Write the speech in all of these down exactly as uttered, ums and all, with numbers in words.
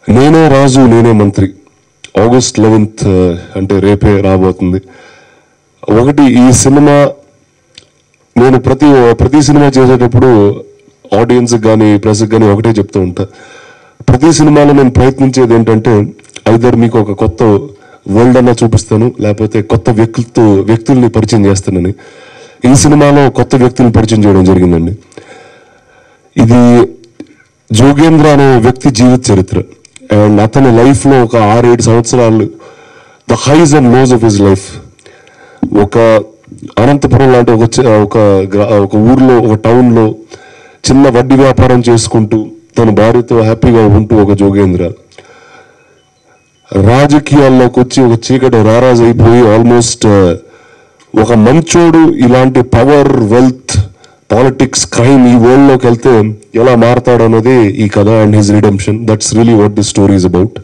నేనే రాజు నేనే మంత్రి ఆగస్ట్ లెవెన్త్ అంటే రేపే రాబోతుంది. ఒకటి ఈ సినిమా నేను ప్రతి ప్రతి సినిమా చేసేటప్పుడు ఆడియన్స్కి కానీ ప్రెస్కి కానీ ఒకటే చెప్తూ ఉంటా. ప్రతి సినిమాలో నేను ప్రయత్నించేది ఏంటంటే ఐదర్ మీకు ఒక కొత్త వరల్డ్ అన్నా చూపిస్తాను, లేకపోతే కొత్త వ్యక్తులతో వ్యక్తుల్ని పరిచయం చేస్తానని. ఈ సినిమాలో కొత్త వ్యక్తుల్ని పరిచయం చేయడం జరిగిందండి. ఇది జోగేంద్ర అనే వ్యక్తి జీవిత చరిత్ర. అండ్ అతని లైఫ్లో ఒక ఆరేడు సంవత్సరాలు the highs and lows of his life. ఒక అనంతపురం లాంటి ఒక ఒక ఒక ఊర్లో ఒక టౌన్లో చిన్న వడ్డీ వ్యాపారం చేసుకుంటూ తన భార్యతో హ్యాపీగా ఉంటూ ఒక జోగేంద్ర రాజకీయాల్లోకి వచ్చి ఒక చీకటి రారాజు అయిపోయి ఆల్మోస్ట్ ఒక మంచోడు ఇలాంటి పవర్, వెల్త్, పాలిటిక్స్, క్రైమ్ ఈ వరల్డ్ లోకి వెళ్తే ఎలా మారతాడు అన్నది ఈ కథ and his redemption. That's really what the story is about.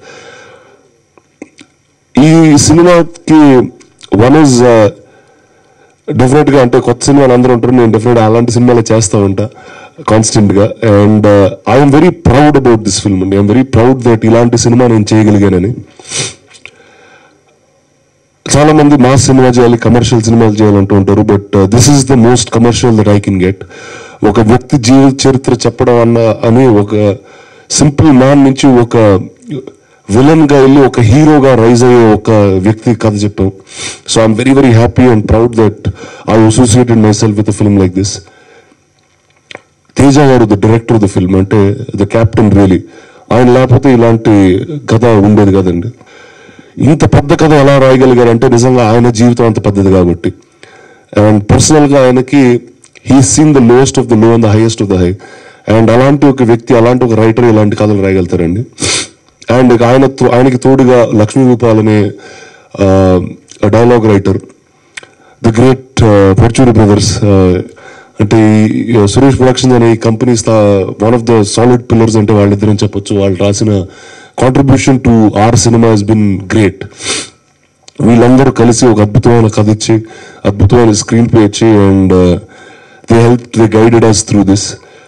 ఈ సినిమాకి వన్ ఇస్ డెఫినెట్ గా అంటే కొత్త సినిమాలు అందరూ ఉంటారు, నేను డెఫినెట్ అలాంటి సినిమాలు చేస్తూ ఉంటా కాన్స్టెంట్ గా. And I'm very proud about this film అండి. ఐఎమ్ వెరీ ప్రౌడ్ దట్ ఇలాంటి సినిమా నేను చేయగలిగానని. చాలా మంది మాస్ సినిమా చేయాలి, కమర్షియల్ సినిమాలు చేయాలంటూ ఉంటారు, but this is the most commercial that I can get. ఒక వ్యక్తి జీవిత చరిత్ర చెప్పడం అన్న అని ఒక సింపుల్ మ్యాన్ నుంచి ఒక విలన్ గా వెళ్ళి ఒక హీరోగా రైజ్ అయ్యే ఒక వ్యక్తి కథ చెప్పాం. So I'm very very happy and proud that I associated myself with film like this. Teja గారు the director of the film, అంటే ద క్యాప్టెన్ రియలీ. ఆయన లేకపోతే ఇలాంటి కథ ఉండేది కదండి. ఇంత పెద్ద కథ ఎలా రాయగలిగారంటే నిజంగా ఆయన జీవితం అంత పెద్దది కాబట్టి. అండ్ పర్సనల్గా ఆయనకి he seen the lowest of the low and the highest of the high. And అలాంటి ఒక వ్యక్తి, అలాంటి ఒక రైటర్ ఇలాంటి కథలు రాయగలుగుతారండి. అండ్ ఆయన ఆయనకి తోడుగా లక్ష్మీ రూపాల్ అనే dialogue writer, the great fortune brothers, అంటే సురేష్ ప్రొడక్షన్స్ అనే ఈ company one of the solid pillars అంటే వాళ్ళిద్దరని చెప్పొచ్చు. వాళ్ళు రాసిన contribution to our cinema has been great. వీళ్ళందరూ కలిసి ఒక అద్భుతమైన కథ ఇచ్చి, అద్భుతమైన స్క్రీన్ ప్లే ఇచ్చి, and they help they guided us through this.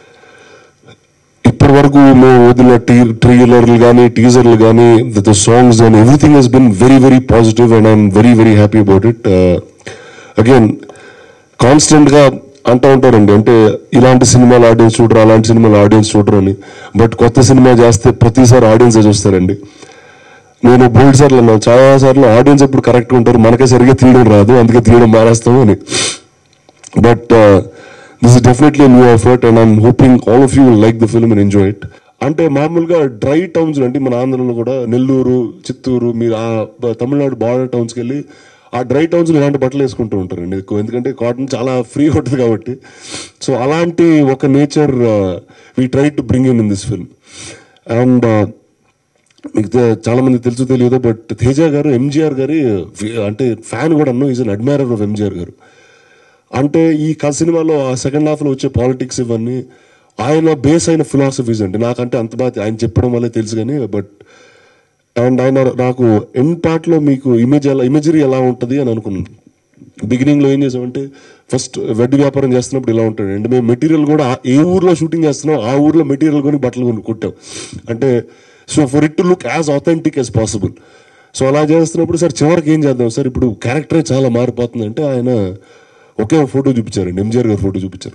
ఇప్పటి వరకు మేము వదిలిన టీ ట్రైలర్లు కానీ టీజర్లు కానీ the songs and everything has been very very positive and I'm very very happy about it. Again constant గా అంటూ ఉంటారండి, అంటే ఇలాంటి సినిమాలు ఆడియన్స్ చూడరు, అలాంటి సినిమాలు ఆడియన్స్ చూడరు అని. బట్ కొత్త సినిమా చేస్తే ప్రతిసారి ఆడియన్స్ చూస్తారండి. నేను బోల్డ్ సార్లు అన్నాను, చాలా సార్లు ఆడియన్స్ ఎప్పుడు కరెక్ట్గా ఉంటారు, మనకే సరిగ్గా తీయడం రాదు, అందుకే తీయడం మానేస్తాము అని. But this is definitely new effort and I'm hoping all of you will like the film and enjoy it. అంటే మామూలుగా డ్రై టౌన్స్ అంటే మన ఆంధ్రలో కూడా నెల్లూరు, చిత్తూరు, మీరు ఆ తమిళనాడు బార్డర్ టౌన్స్కి వెళ్ళి ఆ డ్రై టౌన్స్ ఇలాంటి బట్టలు వేసుకుంటూ ఉంటారండి ఎక్కువ, ఎందుకంటే కాటన్ చాలా ఫ్రీ ఉంటుంది కాబట్టి. సో అలాంటి ఒక nature we try to bring in in this film. And మీకు చాలా మంది తెలుసు తెలియదు, బట్ తేజ గారు ఎంజీఆర్ గారి అంటే ఫ్యాన్ కూడా అన్నాను, is an admirer of MGR గారు. అంటే ఈ సినిమాలో ఆ సెకండ్ హాఫ్లో వచ్చే పాలిటిక్స్ ఇవన్నీ ఆయన బేస్ అయిన ఫిలాసఫీస్ అండి. నాకంటే అంత బాగా ఆయన చెప్పడం వల్లే తెలుసు కానీ, బట్ అండ్ ఆయన నాకు ఎండ్ పార్ట్లో మీకు ఇమేజ్ ఎలా ఇమేజరీ ఎలా ఉంటుంది అని అనుకున్నాను. బిగినింగ్లో ఏం చేసామంటే ఫస్ట్ వడ్డీ వ్యాపారం చేస్తున్నప్పుడు ఇలా ఉంటాడు అండ్ మేము మెటీరియల్ కూడా ఏ ఊర్లో షూటింగ్ చేస్తున్నాం ఆ ఊర్లో మెటీరియల్ కొని బట్టలు కొని కుట్టాం. అంటే so for it to look as authentic as possible. So అలా చేస్తున్నప్పుడు సార్ చివరికి ఏం చేద్దాం సార్, ఇప్పుడు క్యారెక్టరే చాలా మారిపోతుంది అంటే ఆయన ఒకే ఫోటో చూపించారండి, ఎంజీఆర్ గారు ఫోటో చూపించారు.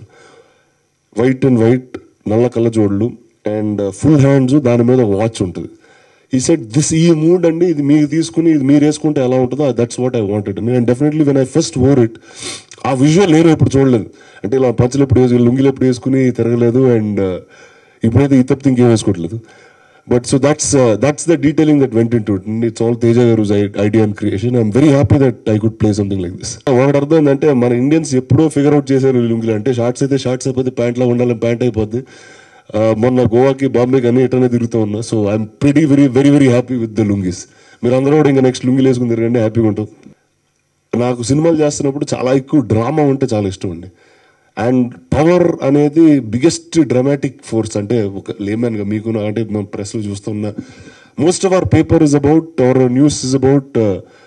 వైట్ అండ్ వైట్, నల్ల కళ్ళజోడులు అండ్ ఫుల్ హ్యాండ్స్, దాని మీద ఒక వాచ్ ఉంటుంది. ఈ సెట్ దిస్ ఈ మూడ్ అండి, ఇది మీరు తీసుకుని ఇది మీరు వేసుకుంటే ఎలా ఉంటుందో that's what I wanted. And definitely when I first wore it, ఆ విజువల్ నేను ఎప్పుడు చూడలేదు. అంటే ఇలా పంచలు ఎప్పుడు వేసుకుని లుంగిలు ఎప్పుడు వేసుకుని తిరగలేదు, అండ్ ఇప్పుడైతే ఈ తప్పితే ఇంకేం వేసుకోవట్లేదు. But so that's that's the detailing that went into it. It's all Teja గారు idea and creation. I'm very happy that I could play something like this. ఒకటి అర్థం ఏంటంటే మన ఇండియన్స్ ఎప్పుడో ఫిగర్ అవుట్ చేశారు లుంగిలు అంటే, షార్ట్స్ అయితే షార్ట్స్ అయిపోతే ప్యాంట్లో ఉండాలని ప్యాంట్ అయిపోద్ది. మొన్న గోవాకి బాంబేకి అన్ని ఎటనే తిరుగుతూ ఉన్నా. So I'm pretty very very very happy with the lungis. మీరు అందరూ కూడా ఇంకా నెక్స్ట్ లుంగిలు వేసుకుని తిరగండి, హ్యాపీగా ఉంటాం. నాకు సినిమాలు చేస్తున్నప్పుడు చాలా ఎక్కువ డ్రామా ఉంటే చాలా ఇష్టం అండి. అండ్ పవర్ అనేది బిగ్గెస్ట్ డ్రామాటిక్ ఫోర్స్. అంటే ఒక లేమన్గా మీకు అంటే మనం ప్రెస్లో చూస్తున్న most of our paper is about our news is about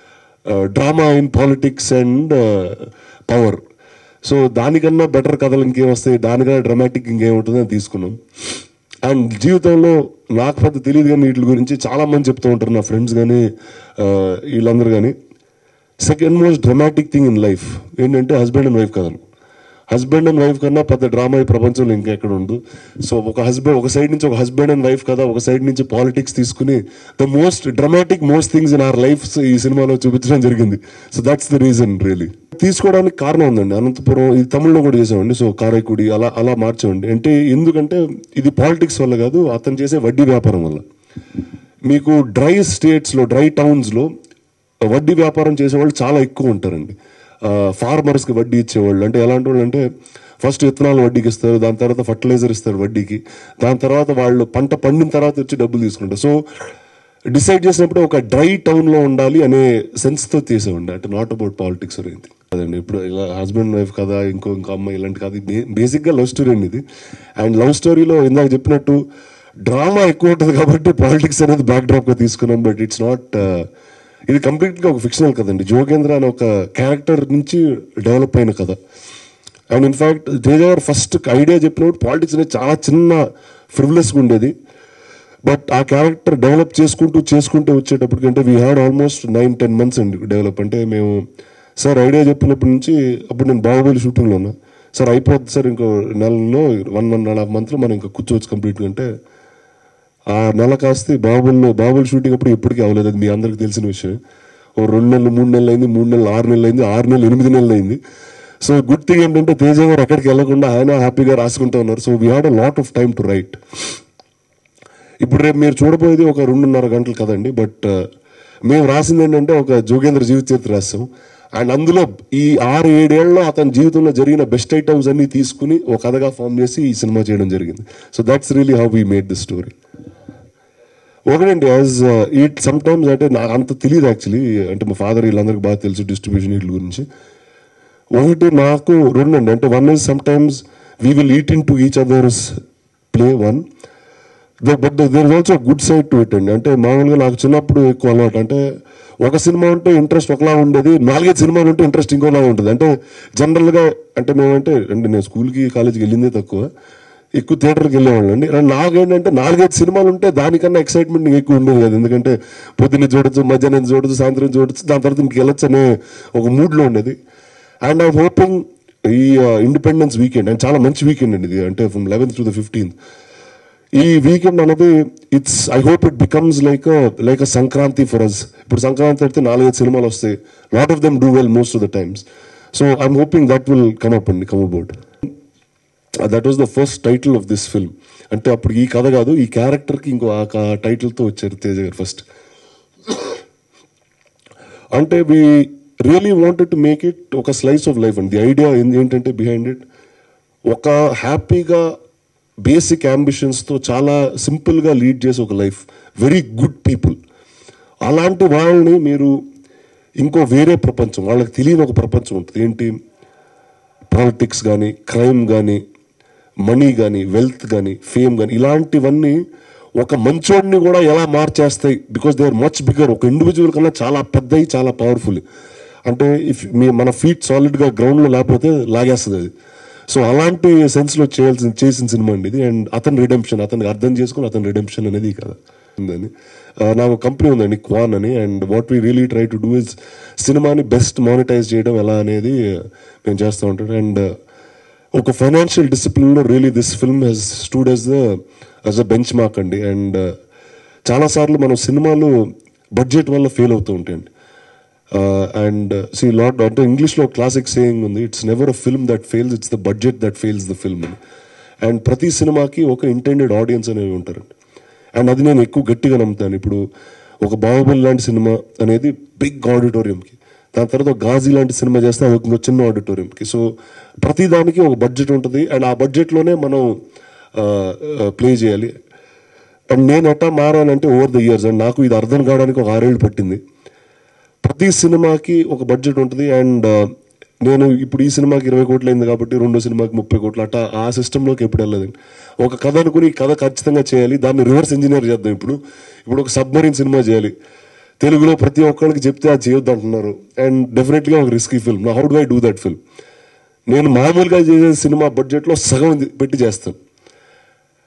drama in politics and power. So దానికన్నా బెటర్ కథలు ఇంకేం వస్తాయి, దానికన్నా డ్రామాటిక్ ఇంకేముంటుందని తీసుకున్నాం. అండ్ జీవితంలో నాకు పెద్ద తెలియదు కానీ వీటి గురించి చాలా మంది చెప్తూ ఉంటారు నా ఫ్రెండ్స్ కానీ వీళ్ళందరూ కానీ. Second most dramatic thing in life ఏంటంటే హస్బెండ్ అండ్ వైఫ్ కథలు. హస్బెండ్ అండ్ వైఫ్ కన్నా పెద్ద డ్రామా ఈ ప్రపంచంలో ఇంకా ఎక్కడ ఉంది. సో ఒక హస్బెండ్ ఒక సైడ్ నుంచి ఒక హస్బెండ్ అండ్ వైఫ్ కదా, ఒక సైడ్ నుంచి పాలిటిక్స్ తీసుకుని the most dramatic most things in our life ఈ సినిమాలో చూపించడం జరిగింది. So that's the reason really. తీసుకోవడానికి కారణం ఉందండి. అనంతపురం ఇది తమిళ్లో కూడా చేసామండి. సో కారైకుడి అలా అలా మార్చామండి. అంటే ఎందుకంటే ఇది పాలిటిక్స్ వల్ల కాదు, అతను చేసే వడ్డీ వ్యాపారం వల్ల. మీకు డ్రై స్టేట్స్లో డ్రై టౌన్స్లో వడ్డీ వ్యాపారం చేసేవాళ్ళు చాలా ఎక్కువ ఉంటారండి. ఫార్మర్స్కి వడ్డీ ఇచ్చేవాళ్ళు. అంటే ఎలాంటి వాళ్ళు అంటే ఫస్ట్ విత్తనాలు వడ్డీకి ఇస్తారు, దాని తర్వాత ఫర్టిలైజర్ ఇస్తారు వడ్డీకి, దాని తర్వాత వాళ్ళు పంట పండిన తర్వాత వచ్చి డబ్బులు తీసుకుంటారు. సో డిసైడ్ చేసినప్పుడు ఒక డ్రై టౌన్లో ఉండాలి అనే సెన్స్తో తీసేవండి. అంటే నాట్ అబౌట్ పాలిటిక్స్ అనేది అదండి. ఇప్పుడు ఇలా హస్బెండ్ వైఫ్ కదా, ఇంకో ఇంకో అమ్మాయి ఇలాంటి కాదు, బేసిక్గా లవ్ స్టోరీ అండి ఇది. అండ్ లవ్ స్టోరీలో ఇందాక చెప్పినట్టు డ్రామా ఎక్కువ ఉంటుంది కాబట్టి పాలిటిక్స్ అనేది బ్యాక్ డ్రాప్గా తీసుకున్నాం. బట్ ఇట్స్ నాట్, ఇది కంప్లీట్గా ఒక ఫిక్షనల్ కథ అండి. జోగేంద్ర అనే ఒక క్యారెక్టర్ నుంచి డెవలప్ అయిన కథ. అండ్ ఇన్ఫ్యాక్ట్ తేజ గారు ఫస్ట్ ఐడియా చెప్పినప్పుడు పాలిటిక్స్ అనేది చాలా చిన్న ఫ్రివ్లెస్గా ఉండేది. బట్ ఆ క్యారెక్టర్ డెవలప్ చేసుకుంటూ చేసుకుంటూ వచ్చేటప్పటికి అంటే we had almost nine ten months అండి డెవలప్. అంటే మేము సార్ ఐడియా చెప్పినప్పటి నుంచి, అప్పుడు నేను బాహుబలి షూటింగ్లో ఉన్నా, సార్ అయిపోద్ది సార్ ఇంకో నెలలో వన్ వన్ అండ్ హాఫ్ మంత్లో మనం ఇంకా కూర్చోవచ్చు కంప్లీట్గా అంటే, ఆ నెల కాస్త బాహుబలిలో బాహుబలి షూటింగ్ అప్పుడు ఇప్పటికీ అవ్వలేదు. అది మీ అందరికి తెలిసిన విషయం. ఓ రెండు నెలలు మూడు నెలలు అయింది, మూడు నెలలు ఆరు నెలలు అయింది, ఆరు నెలలు ఎనిమిది నెలలు అయింది. సో గుడ్ థింగ్ ఏంటంటే తేజ గారు ఎక్కడికి వెళ్ళకుండా ఆయన హ్యాపీగా రాసుకుంటూ ఉన్నారు. So we had a lot of time to write. ఇప్పుడు రేపు మీరు చూడబోయేది ఒక రెండున్నర గంటలు కదండి. బట్ మేము రాసింది ఏంటంటే ఒక జోగేంద్ర జీవిత చరిత్ర రాస్తాం. అండ్ అందులో ఈ ఆరు ఏడేళ్లలో అతని జీవితంలో జరిగిన బెస్ట్ ఐటమ్స్ అన్ని తీసుకుని ఒక కథగా ఫామ్ చేసి ఈ సినిమా చేయడం జరిగింది. So that's really how we made this story. ఒకటండి, యాజ్ ఇట్ సమ్ టైమ్స్ అంటే నాకు అంత తెలియదు యాక్చువల్లీ. అంటే మా ఫాదర్ వీళ్ళందరికీ బాగా తెలుసు డిస్ట్రిబ్యూషన్ వీటి గురించి. ఒకటి నాకు రెండు అండి. అంటే one is sometimes we will eat into each others play one, but there is also good side to it అండి. అంటే మామూలుగా నాకు చిన్నప్పుడు ఎక్కువ అలవాటు. అంటే ఒక సినిమా ఉంటే ఇంట్రెస్ట్ ఒకలా ఉండేది, నాలుగైదు సినిమాలు ఉంటే ఇంట్రెస్ట్ ఇంకోలా ఉంటుంది. అంటే జనరల్గా అంటే మేమంటే అంటే నేను స్కూల్కి కాలేజీకి వెళ్ళిందే తక్కువ, ఎక్కువ థియేటర్కి వెళ్ళేవాళ్ళు అండి. నాకేంటంటే నాలుగైదు సినిమాలు ఉంటే దానికన్నా ఎక్సైట్మెంట్ ఎక్కువ ఉండేది కదా. ఎందుకంటే పొద్దున్న చూడొచ్చు, మధ్యాహ్నం చూడొచ్చు, సాయంత్రం చూడొచ్చు, దాని తర్వాత ఇంటికి వెళ్ళొచ్చు అనే ఒక మూడ్లో ఉండేది. అండ్ ఐ హోపింగ్ ఈ ఇండిపెండెన్స్ వీకెండ్ అండ్ చాలా మంచి వీకెండ్ అండి ఇది. అంటే from eleventh to the fifteenth ఈ వీకెండ్ అనేది it's I hope it becomes like like a Sankranti for us. ఇప్పుడు సంక్రాంతి అయితే నాలుగైదు సినిమాలు వస్తాయి, lot of them do well most of the times. So I'm hoping that will come up అండి, come about. That was the first title of this film. అంటే అప్పుడు ఈ కథ కాదు, ఈ క్యారెక్టర్కి ఇంకో ఆ టైటిల్తో వచ్చారు తేజ గారు ఫస్ట్. అంటే we really wanted to make it ఒక స్లైస్ ఆఫ్ లైఫ్ అండి. ది ఐడియా ఏంటంటే బిహైండ్ ఇట్ ఒక హ్యాపీగా బేసిక్ అంబిషన్స్తో చాలా సింపుల్గా లీడ్ చేసే ఒక లైఫ్, వెరీ గుడ్ పీపుల్. అలాంటి వాళ్ళని మీరు ఇంకో వేరే ప్రపంచం, వాళ్ళకి తెలియని ఒక ప్రపంచం ఉంటుంది. ఏంటి, పాలిటిక్స్ కానీ, క్రైమ్ కానీ, మనీ కానీ, వెల్త్ కానీ, ఫేమ్ కానీ, ఇలాంటివన్నీ ఒక మంచోడిని కూడా ఎలా మార్చేస్తాయి. Because they are much bigger. ఒక ఇండివిజువల్ కన్నా చాలా పెద్దవి, చాలా పవర్ఫుల్. అంటే ఇఫ్ మీ మన ఫీట్ సాలిడ్గా గ్రౌండ్లో లేకపోతే లాగేస్తుంది అది. సో అలాంటి సెన్స్లో చేయాల్సిన చేసిన సినిమా అండి ఇది. అండ్ అతని రిడెంప్షన్, అతనికి అర్థం చేసుకుని అతని రిడెంప్షన్ అనేది కదా ఉందని. నాకు కంపెనీ ఉందండి క్వాన్ అని. And what we really try to do is సినిమాని బెస్ట్ మానిటైజ్ చేయడం ఎలా అనేది మేము చేస్తూ ఉంటాం. అండ్ ఒక ఫైనాన్షియల్ డిసిప్లిన్లో really this film has stood as the as a benchmark అండి. అండ్ చాలాసార్లు మనం సినిమాలు బడ్జెట్ వల్ల ఫెయిల్ అవుతూ ఉంటాయండి. అండ్ సి లాట్ అంటే ఇంగ్లీష్లో క్లాసిక్ సేయింగ్ ఉంది, it's never a film that fails, it's the budget that fails the film అని. అండ్ ప్రతి సినిమాకి ఒక ఇంటెండెడ్ ఆడియన్స్ అనేవి ఉంటారండి. అండ్ అది నేను ఎక్కువ గట్టిగా నమ్ముతాను. ఇప్పుడు ఒక బాహుబలి లాంటి సినిమా అనేది బిగ్ ఆడిటోరియంకి, దాని తర్వాత ఒక గాజీ లాంటి సినిమా చేస్తే అది ఒక చిన్న ఆడిటోరియంకి. సో ప్రతి దానికి ఒక బడ్జెట్ ఉంటుంది. అండ్ ఆ బడ్జెట్లోనే మనం ప్లే చేయాలి. అండ్ నేను ఎట్టా మారానంటే ఓవర్ ద ఇయర్స్, అండ్ నాకు ఇది అర్థం కావడానికి ఒక ఆరేళ్ళు పట్టింది. ప్రతి సినిమాకి ఒక బడ్జెట్ ఉంటుంది. అండ్ నేను ఇప్పుడు ఈ సినిమాకి ఇరవై కోట్లు అయింది కాబట్టి రెండో సినిమాకి ముప్పై కోట్లు అట్టా ఆ సిస్టంలోకి ఎప్పుడు వెళ్ళదండి. ఒక కథ అనుకుని ఈ కథ ఖచ్చితంగా చేయాలి, దాన్ని రివర్స్ ఇంజనీర్ చేద్దాం. ఇప్పుడు ఇప్పుడు ఒక సబ్మరీన్ సినిమా చేయాలి, తెలుగులో ప్రతి ఒక్కరికి చెప్తే అది చేయొద్దు అంటున్నారు. అండ్ డెఫినెట్గా ఒక risky film. How do I do that film? నేను మామూలుగా చేసే సినిమా బడ్జెట్లో సగం పెట్టి చేస్తాను.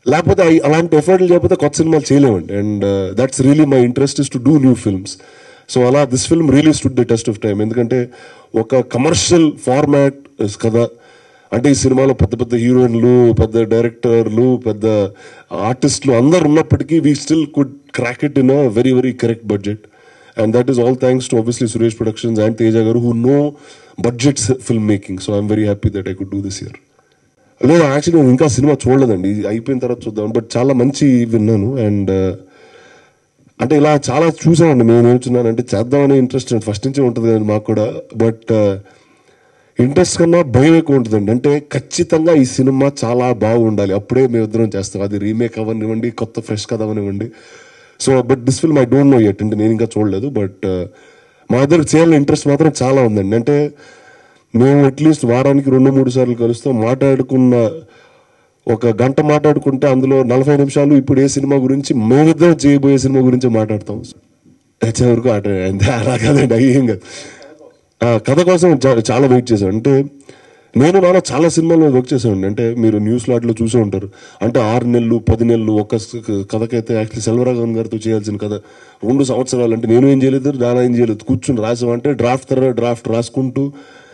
లేకపోతే అలాంటి ఎఫర్ట్లు చేయకపోతే కొత్త సినిమాలు చేయలేమండి. And that's really my interest is to do new films. So అలా this film really stood the test of time. ఎందుకంటే ఒక కమర్షియల్ ఫార్మాట్ కదా, అంటే ఈ సినిమాలో పెద్ద పెద్ద హీరోయిన్లు, పెద్ద డైరెక్టర్లు, పెద్ద ఆర్టిస్టులు అందరు ఉన్నప్పటికీ we still could crack it in a very very correct budget. And that is all thanks to obviously Suresh Productions and Teja గారు who know budgets film making. So I'm very happy that I could do this year. లేదు actually నేను ఇంకా cinema చూడలేదండి, ఇది అయిపోయిన తర్వాత చూద్దాం. But చాలా మంచి విన్నాను. అండ్ అంటే ఇలా చాలా చూసామండి. నేను ఏమవుతున్నానంటే చేద్దామనే ఇంట్రెస్ట్ ఫస్ట్ నుంచే ఉంటుంది కదా మాకు కూడా. బట్ ఇంట్రెస్ట్ కన్నా భయం ఎక్కువ ఉంటుందండి. అంటే ఖచ్చితంగా ఈ సినిమా చాలా బాగుండాలి, అప్పుడే మేము ఇద్దరం చేస్తాం. అది రీమేక్ అవ్వనివ్వండి, కొత్త ఫ్రెష్ కథ అవనివ్వండి. So but this film I don't know yet, అంటే నేను ఇంకా చూడలేదు. బట్ మా ఇద్దరికి చేయాలని ఇంట్రెస్ట్ మాత్రం చాలా ఉందండి. అంటే మేము అట్లీస్ట్ వారానికి రెండు మూడు సార్లు కలుస్తాం. మాట్లాడుకున్న ఒక గంట మాట్లాడుకుంటే అందులో నలభై నిమిషాలు ఇప్పుడు ఏ సినిమా గురించి, మేమిద్దరం చేయబోయే సినిమా గురించి మాట్లాడతాం. వచ్చే వరకు ఆట అంతే, అలా కాదండి, అయ్యేం కాదు. కథ కోసం చాలా వెయిట్ చేశాను. అంటే నేను నాన్న చాలా సినిమాల్లో వర్క్ చేసామండి. అంటే మీరు న్యూస్ లాట్లో చూసే ఉంటారు. అంటే ఆరు నెలలు పది నెలలు ఒక కథకైతే యాక్చువల్లీ సెల్వరాఘవన్ గారితో చేయాల్సిన కథ రెండు సంవత్సరాలు. అంటే నేను ఏం చేయలేదు, నాన్న ఏం చేయలేదు, కూర్చుని రాసామంటే డ్రాఫ్ట్ తర్వాత డ్రాఫ్ట్ రాసుకుంటూ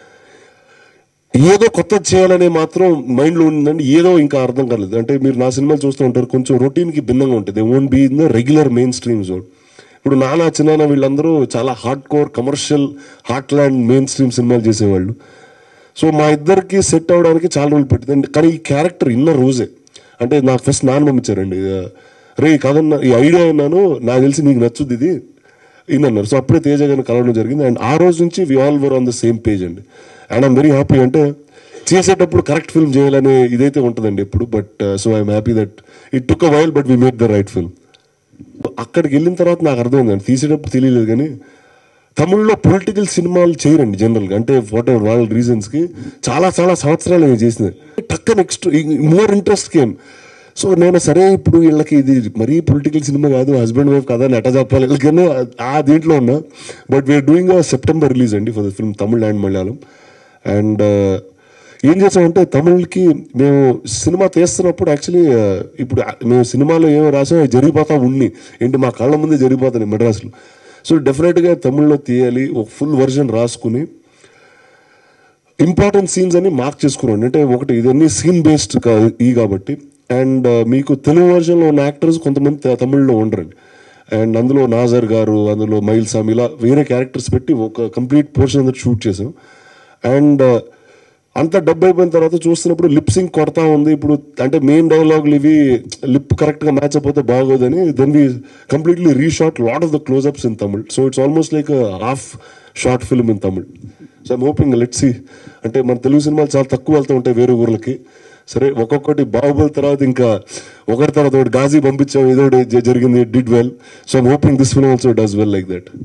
ఏదో కొత్తది చేయాలనే మాత్రం మైండ్లో ఉందండి. ఏదో ఇంకా అర్థం కాలేదు. అంటే మీరు నా సినిమాలు చూస్తూ ఉంటారు, కొంచెం రొటీన్కి భిన్నంగా ఉంటుంది. They won't be in the regular mainstream zone. ఇప్పుడు నానా చిన్న వీళ్ళందరూ చాలా hardcore commercial heartland mainstream సినిమాలు చేసేవాళ్ళు. సో మా ఇద్దరికి సెట్ అవ్వడానికి చాలా రోజులు పెట్టింది. కానీ ఈ క్యారెక్టర్ ఇన్న రోజే, అంటే నాకు ఫస్ట్ నాన్న పంపించారండి, రే కాదన్నా ఈ ఐడియా అన్నాను, నాకు తెలిసి నీకు నచ్చుద్ది ఇది ఇన్నన్నారు. సో అప్పుడే తేజ గారిని కలవడం జరిగింది. అండ్ ఆ రోజు నుంచి we all were on the same page అండి. And I'm very happy. అంటే చేసేటప్పుడు కరెక్ట్ ఫిల్మ్ చేయాలనే ఇదైతే ఉంటుందండి ఎప్పుడు. But so I'm happy that it took a while but we made the right film. అక్కడికి వెళ్ళిన తర్వాత నాకు అర్థమైందండి, తీసేటప్పుడు తెలియలేదు కానీ తమిళ్లో పొలిటికల్ సినిమాలు చేయరండి జనరల్గా. అంటే వాట్ ఎవర్ వాళ్ళ రీజన్స్కి చాలా చాలా సంవత్సరాలు నేను చేసినది. టక్క next more interest came. So నేను సరే ఇప్పుడు వీళ్ళకి ఇది మరీ పొలిటికల్ సినిమా కాదు, హస్బెండ్ వైఫ్ కదా అని ఎట్లా చెప్పాలి వీళ్ళకన్నా ఆ దీంట్లో ఉన్నా. But we're doing a September release అండి for the film Tamil and Malayalam. And ఏం చేసామంటే తమిళ్కి మేము సినిమా తీస్తున్నప్పుడు యాక్చువల్లీ ఇప్పుడు మేము సినిమాలో ఏమో రాసాం అవి జరిగిపోతా ఉన్ని ఏంటి మా కళ్ళ ముందే జరిగిపోతాయి మెడ్రాస్లో. సో డెఫినెట్గా తమిళ్లో తీయాలి, ఒక ఫుల్ వర్జన్ రాసుకుని ఇంపార్టెంట్ సీన్స్ అని మార్క్ చేసుకున్నాండి. అంటే ఒకటి ఇదన్నీ సీన్ బేస్డ్ ఈ కాబట్టి. అండ్ మీకు తెలుగు వర్జన్లో ఉన్న యాక్టర్స్ కొంతమంది తమిళ్లో ఉండరండి. అండ్ అందులో నాజర్ గారు, అందులో మైల్ సామి, ఇలా వేరే క్యారెక్టర్స్ పెట్టి ఒక కంప్లీట్ పోర్షన్ అంతా షూట్ చేసాం. అండ్ అంతా డబ్బు అయిపోయిన తర్వాత చూస్తున్నప్పుడు లిప్ సింక్ కొడతా ఉంది. ఇప్పుడు అంటే మెయిన్ డైలాగులు ఇవి లిప్ కరెక్ట్గా మ్యాచ్ అయిపోతే బాగోదని then we completely reshot lot of the closeups in Tamil. So it's almost like half short film in Tamil. So I'm hoping let's see. అంటే మన తెలుగు సినిమాలు చాలా తక్కువ వెళ్తూ ఉంటాయి వేరే ఊర్లకి. సరే ఒక్కొక్కటి బాహుబలి తర్వాత ఇంకా ఒకటి తర్వాత ఒకటి గాజీ పంపించాం, ఏదో జరిగింది, did well. So I'm hoping this film also does well like that.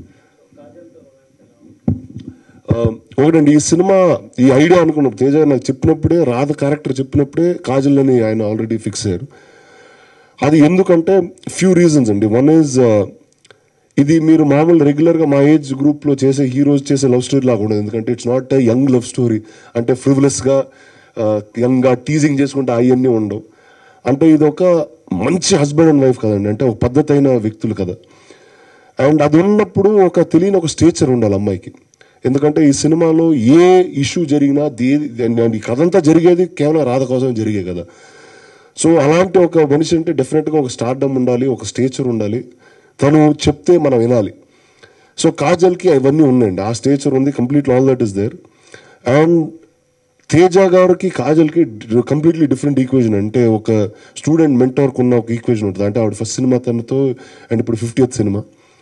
ఒకటండి ఈ సినిమా ఈ ఐడియా అనుకున్నప్పుడు తేజ నాకు చెప్పినప్పుడే, రాధ క్యారెక్టర్ చెప్పినప్పుడే కాజల్ అని ఆయన ఆల్రెడీ ఫిక్స్ అయ్యారు. అది ఎందుకంటే ఫ్యూ రీజన్స్ అండి. వన్ ఈజ్ ఇది మీరు మామూలు రెగ్యులర్గా మా ఏజ్ గ్రూప్లో చేసే హీరోస్ చేసే లవ్ స్టోరీ లాగా ఉండదు. ఎందుకంటే it's not a young love story. అంటే ఫ్రివ్లెస్గా యంగ్గా టీజింగ్ చేసుకుంటే అవన్నీ ఉండవు. అంటే ఇది ఒక మంచి హస్బెండ్ అండ్ వైఫ్ కదండి, అంటే ఒక పద్ధతి అయిన వ్యక్తులు కదా. అండ్ అది ఉన్నప్పుడు ఒక తెలియని ఒక స్టేచర్ ఉండాలి అమ్మాయికి. ఎందుకంటే ఈ సినిమాలో ఏ ఇష్యూ జరిగినా ఈ కథ అంతా జరిగేది కేవలం రాధ కోసం జరిగే కదా. సో అలాంటి ఒక మనిషి అంటే డెఫినెట్గా ఒక స్టార్డమ్ ఉండాలి, ఒక స్టేచర్ ఉండాలి, తను చెప్తే మనం వినాలి. సో కాజల్కి అవన్నీ ఉన్నాయండి, ఆ స్టేచర్ ఉంది, completely all that is there. And Teja గారికి కాజల్కి కంప్లీట్లీ డిఫరెంట్ ఈక్వేషన్. అంటే ఒక స్టూడెంట్ మెంటర్కి ఉన్న ఒక ఈక్వేషన్ ఉంటుంది. అంటే ఆవిడ ఫస్ట్ సినిమా తనతో, అండ్ ఇప్పుడు ఫిఫ్టీయత్ సినిమా.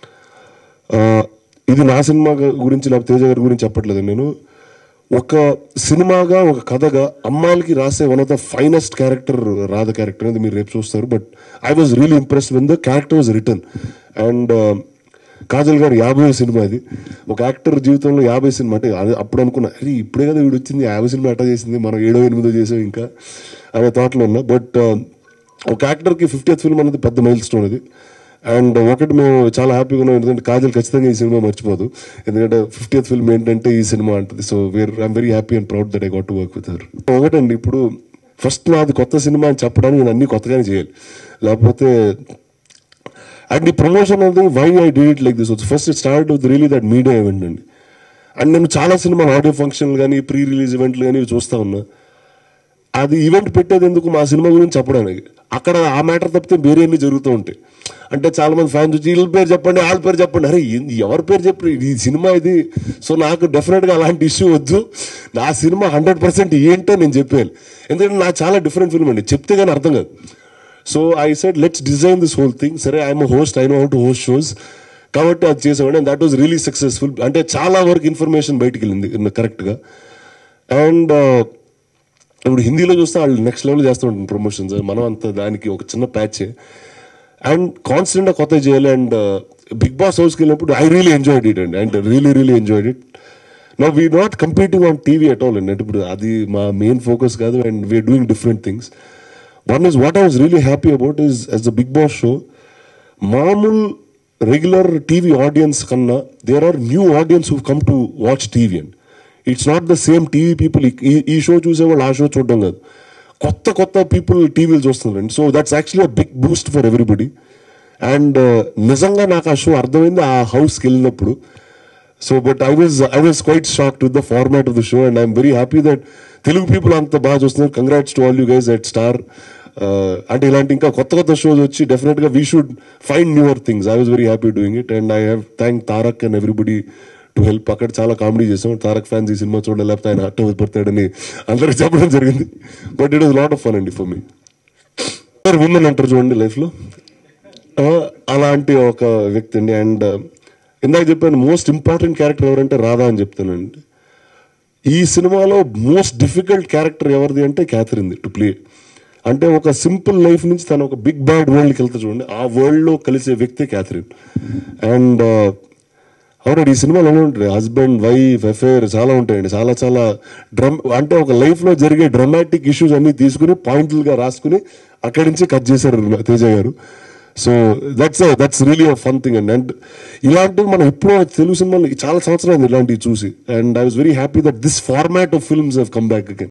ఇది నా సినిమా గురించి లేకపోతే తేజ గారి గురించి చెప్పట్లేదు నేను. ఒక సినిమాగా ఒక కథగా అమ్మాయిలకి రాసే one of the finest character Radha character అనేది మీరు రేపు చూస్తారు. But I was really impressed when the character was return. And Kajal గారు యాభై సినిమా, అది ఒక యాక్టర్ జీవితంలో యాభై సినిమా. అంటే అప్పుడు అనుకున్నా అది ఇప్పుడే కదా వీడు వచ్చింది, యాభై సినిమా ఎట్లా చేసింది, మనం ఏడో ఎనిమిదో చేసాం ఇంకా అనే థాట్లో ఉన్నా. బట్ ఒక యాక్టర్కి ఫిఫ్టీయత్ ఫిల్మ్ అనేది పెద్ద మైల్ స్టోన్ అది. అండ్ ఒకటి మేము చాలా హ్యాపీగా ఉన్నాం, ఎందుకంటే కాజల్ ఖచ్చితంగా ఈ సినిమా మర్చిపోదు, ఎందుకంటే ఫిఫ్టీయత్ ఫిల్మ్ ఏంటంటే ఈ సినిమా అంటది. So where I'm very happy and proud that I got to work with her. ఒకటండి ఇప్పుడు ఫస్ట్ నాది కొత్త సినిమా అని చెప్పడానికి నేను అన్ని కొత్తగానే చేయాలి, లేకపోతే అండ్ ఈ ప్రమోషన్ అనేది why I did it like this. First it start with really that media event అండి. అండ్ నేను చాలా సినిమాలు ఆడియో ఫంక్షన్లు కానీ ప్రీ రిలీజ్ ఈవెంట్లు కానీ చూస్తూ ఉన్నా. అది ఈవెంట్ పెట్టేది ఎందుకు, మా సినిమా గురించి చెప్పడానికి. అక్కడ ఆ మ్యాటర్ తప్పితే వేరే అన్ని జరుగుతూ ఉంటాయి. అంటే చాలా మంది ఫ్యాన్స్ వచ్చి వీళ్ళ పేరు చెప్పండి వాళ్ళ పేరు చెప్పండి, అరే ఎవరి పేరు చెప్పి ఈ సినిమా ఇది. సో నాకు డెఫినెట్గా అలాంటి ఇష్యూ వద్దు, నా సినిమా హండ్రెడ్ పర్సెంట్ ఏంటో నేను చెప్పేయాలి. ఎందుకంటే నాకు చాలా డిఫరెంట్ ఫిల్మ్ అండి, చెప్తే కానీ అర్థం కాదు. So I said let's design this whole thing. సరే I'm host, I know how to host shows, కాబట్టి అది చేసేవాడు. And that was really successful. అంటే చాలా వరకు ఇన్ఫర్మేషన్ బయటికి వెళ్ళింది కరెక్ట్గా. అండ్ ఇప్పుడు హిందీలో చూస్తే వాళ్ళు నెక్స్ట్ లెవెల్ చేస్తూ ఉంటారు ప్రమోషన్స్, మనం అంత దానికి ఒక చిన్న ప్యాచే. అండ్ కాన్స్టెంట్గా కొత్త చేయాలి. అండ్ బిగ్ బాస్ హౌస్కి వెళ్ళినప్పుడు ఐ రియలీ ఎంజాయ్డ్ ఇట్ అండి, and really really enjoyed it. Now we not competing on TV at all అండి, అంటే ఇప్పుడు అది మా మెయిన్ ఫోకస్ కాదు. And we're doing different things. One is what I was really happy about is as the Bigg Boss show, మామూలు regular TV audience కన్నా there are new audience who come to watch TV and it's not the same TV people. ఈ show చూసేవాళ్ళు ఆ show చూడడం కాదు, కొత్త కొత్త people టీవీలు చూస్తున్నారండి. So that's actually a big boost for everybody. And నిజంగా నాకు ఆ షో అర్థమైంది ఆ హౌస్కి వెళ్ళినప్పుడు. So but I was I was quite shocked with the format of the show. And I'm very happy that Telugu people అంత బాగా చూస్తున్నారు. Congrats to all you guys at Star. అంటే ఇలాంటి ఇంకా కొత్త కొత్త షోస్ వచ్చి డెఫినెట్గా we should find newer things. I was very happy doing it. And I have thank Tarak and everybody to help. అక్కడ చాలా కామెడీ చేసాం. తారక్ ఫ్యాన్స్ ఈ సినిమా చూడలే, లేకపోతే ఆయన హర్ట్ అయిపోతాడని అందరికి చెప్పడం జరిగింది. But it was lot of fun అండి ఫర్ మీ. విమెన్ అంటారు చూడండి లైఫ్లో, అలాంటి ఒక వ్యక్తి అండి. అండ్ ఇందాక చెప్పాను మోస్ట్ ఇంపార్టెంట్ క్యారెక్టర్ ఎవరంటే రాధా అని చెప్తానండి. ఈ సినిమాలో మోస్ట్ డిఫికల్ట్ క్యారెక్టర్ ఎవరిది అంటే క్యాథరిన్ది టు ప్లే. అంటే ఒక సింపుల్ లైఫ్ నుంచి తను ఒక బిగ్ బ్యాడ్ వరల్డ్కి వెళ్తా చూడండి, ఆ వరల్డ్లో కలిసే వ్యక్తి క్యాథరిన్. అండ్ అవునండి ఈ సినిమాలో ఎలా ఉంటుంది, హస్బెండ్ వైఫ్ అఫేర్ చాలా ఉంటాయండి. చాలా చాలా డ్రమ్ అంటే ఒక లైఫ్లో జరిగే డ్రమాటిక్ ఇష్యూస్ అన్నీ తీసుకుని పాయింట్లుగా రాసుకుని అక్కడి నుంచి కట్ చేశారు తేజ గారు. So that's that's really a fun thing అండి. అండ్ ఇలాంటివి మనం ఎప్పుడో తెలుగు సినిమాలు చాలా సంవత్సరాలు ఇలాంటివి చూసి. And I was very happy that this format of films have come back again.